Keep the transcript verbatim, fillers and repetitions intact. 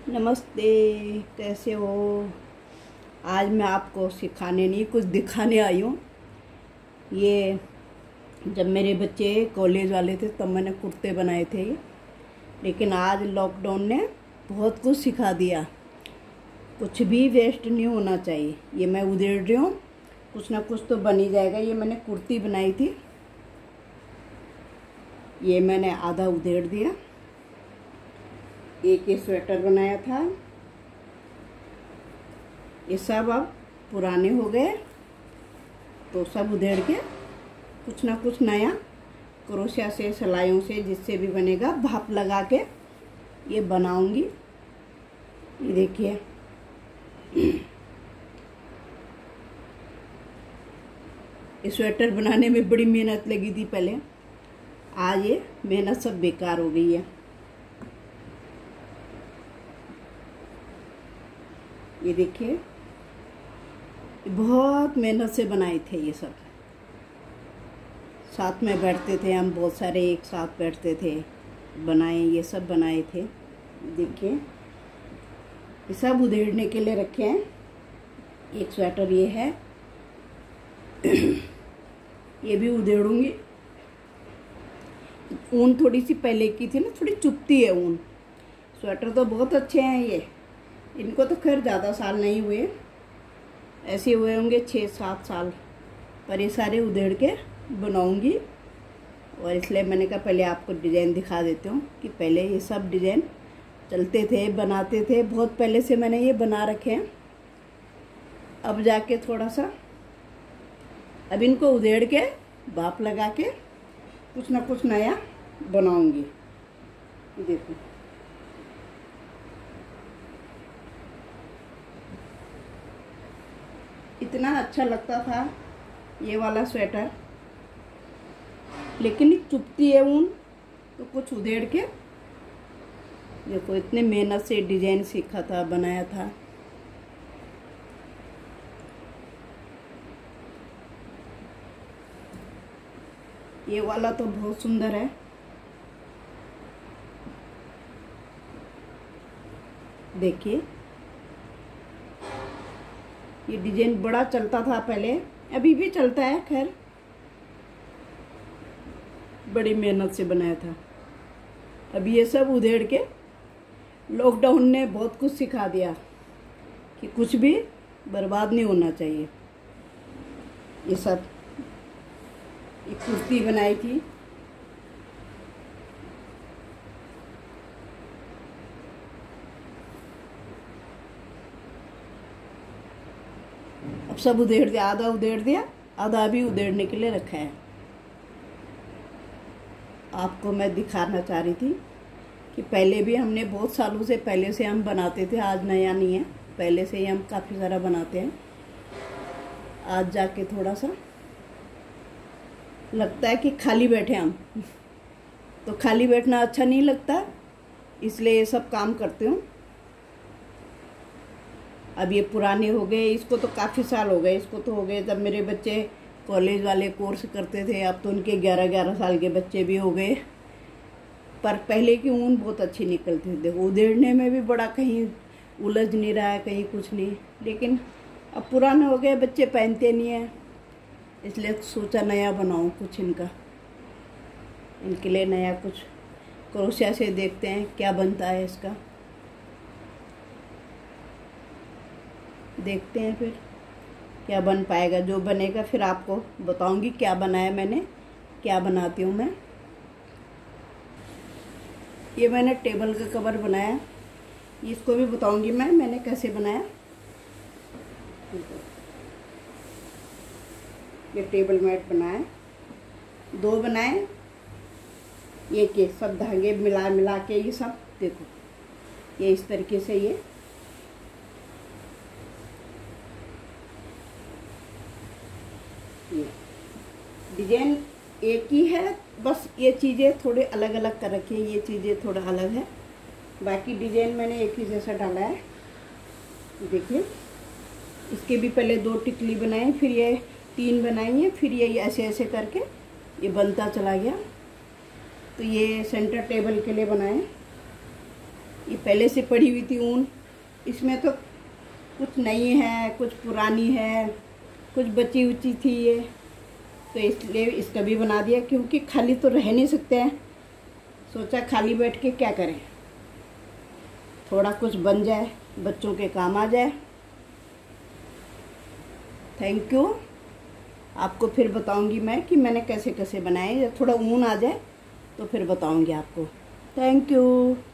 नमस्ते, कैसे हो। आज मैं आपको सिखाने नहीं कुछ दिखाने आई हूँ। ये जब मेरे बच्चे कॉलेज वाले थे तब मैंने कुर्ते बनाए थे, लेकिन आज लॉकडाउन ने बहुत कुछ सिखा दिया। कुछ भी वेस्ट नहीं होना चाहिए। ये मैं उधेड़ रही हूँ, कुछ ना कुछ तो बन ही जाएगा। ये मैंने कुर्ती बनाई थी, ये मैंने आधा उधेड़ दिया। एक ये स्वेटर बनाया था, ये सब अब पुराने हो गए तो सब उधेड़ के कुछ ना कुछ नया क्रोशिया से, सिलाइयों से, जिससे भी बनेगा भाप लगा के ये बनाऊंगी। ये देखिए, ये स्वेटर बनाने में बड़ी मेहनत लगी थी पहले। आज ये मेहनत सब बेकार हो गई है। ये देखिए, बहुत मेहनत से बनाए थे ये सब। साथ में बैठते थे हम, बहुत सारे एक साथ बैठते थे, बनाए, ये सब बनाए थे। देखिए, ये सब उधेड़ने के लिए रखे हैं। एक स्वेटर ये है, ये भी उधेड़ूंगी। ऊन थोड़ी सी पहले की थी ना, थोड़ी चुभती है ऊन। स्वेटर तो बहुत अच्छे हैं ये, इनको तो खैर ज़्यादा साल नहीं हुए, ऐसे हुए होंगे छः सात साल, पर ये सारे उधेड़ के बनाऊंगी। और इसलिए मैंने कहा पहले आपको डिज़ाइन दिखा देती हूँ कि पहले ये सब डिज़ाइन चलते थे, बनाते थे। बहुत पहले से मैंने ये बना रखे हैं। अब जाके थोड़ा सा अब इनको उधेड़ के भाप लगा के कुछ ना कुछ नया बनाऊंगी। देखो, इतना अच्छा लगता था ये वाला स्वेटर, लेकिन चुभती है ऊन, तो कुछ उधेड़ के देखो, इतने मेहनत से डिजाइन सीखा था, बनाया था। ये वाला तो बहुत सुंदर है। देखिए, ये डिजाइन बड़ा चलता था पहले, अभी भी चलता है, खैर बड़ी मेहनत से बनाया था। अभी ये सब उधेड़ के लॉकडाउन ने बहुत कुछ सिखा दिया कि कुछ भी बर्बाद नहीं होना चाहिए। ये सब एक कुर्ती बनाई थी, अब सब उधेड़ दिया। आधा उधेड़ दिया, आधा भी उधेड़ने के लिए रखा है। आपको मैं दिखाना चाह रही थी कि पहले भी हमने बहुत सालों से पहले से हम बनाते थे, आज नया नहीं है, पहले से ही हम काफ़ी सारा बनाते हैं। आज जाके थोड़ा सा लगता है कि खाली बैठे हम, तो खाली बैठना अच्छा नहीं लगता, इसलिए ये सब काम करते हूँ। अब ये पुराने हो गए, इसको तो काफ़ी साल हो गए। इसको तो हो गए जब मेरे बच्चे कॉलेज वाले कोर्स करते थे। अब तो उनके ग्यारह ग्यारह साल के बच्चे भी हो गए, पर पहले की ऊन बहुत अच्छी निकलती थी। देखो, उधेड़ने में भी बड़ा कहीं उलझ नहीं रहा है, कहीं कुछ नहीं। लेकिन अब पुराने हो गए, बच्चे पहनते नहीं हैं, इसलिए सोचा नया बनाऊँ कुछ इनका, इनके लिए नया कुछ क्रोशिया से देखते हैं क्या बनता है इसका। देखते हैं फिर क्या बन पाएगा। जो बनेगा फिर आपको बताऊंगी क्या बनाया मैंने, क्या बनाती हूँ मैं। ये मैंने टेबल का कवर बनाया, इसको भी बताऊंगी मैं मैंने कैसे बनाया। ये टेबल मैट बनाया, दो बनाए। ये के सब धागे मिला मिला के ये सब देखो, ये इस तरीके से ये डिजाइन एक ही है, बस ये चीज़ें थोड़े अलग अलग कर रखी है, ये चीज़ें थोड़ा अलग है, बाकी डिजाइन मैंने एक ही जैसा डाला है। देखिए, इसके भी पहले दो टिकली बनाए, फिर ये तीन बनाई है, फिर ये ऐसे ऐसे करके ये बनता चला गया। तो ये सेंटर टेबल के लिए बनाए। ये पहले से पड़ी हुई थी ऊन, इसमें तो कुछ नई है, कुछ पुरानी है, कुछ बची उची थी ये, तो इसलिए इसका भी बना दिया, क्योंकि खाली तो रह नहीं सकते हैं। सोचा खाली बैठ के क्या करें, थोड़ा कुछ बन जाए, बच्चों के काम आ जाए। Thank you. आपको फिर बताऊंगी मैं कि मैंने कैसे कैसे बनाए, या थोड़ा ऊन आ जाए तो फिर बताऊंगी आपको। Thank you.